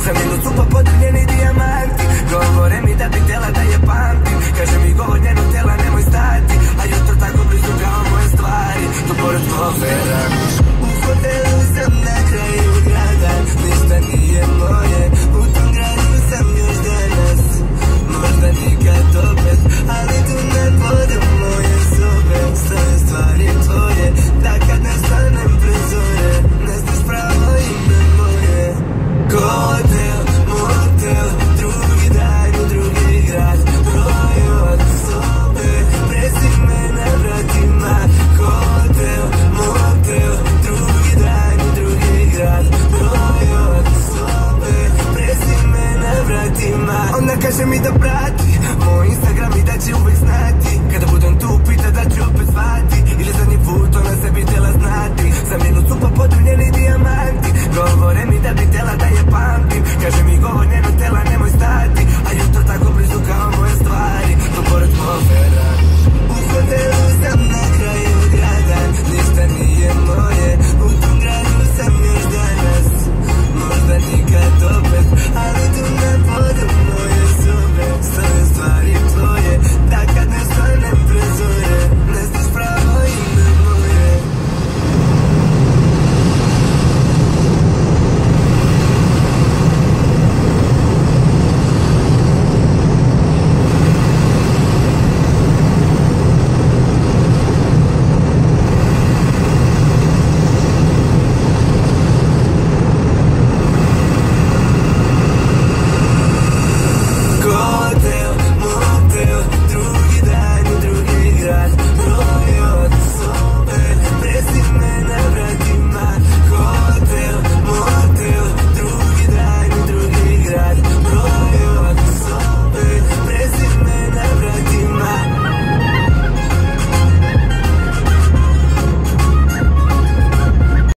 Za minut su pa podivljeni dijamanti. Govore mi da bi tela da je pamtim. Kaže mi govor njenog tela nemoj stati. A jutro tako blizu kao moje stvari. Tu pored kofera. U hotelu sam na kraju grada. Ništa nije moje. U tom gradu sam još danas. Možda nikad opet. Ali tu na podu moje sobe. Stoje stvari tvoje. Da kad ne stanem prezore. Ne znaš pravo ime moje. Hotel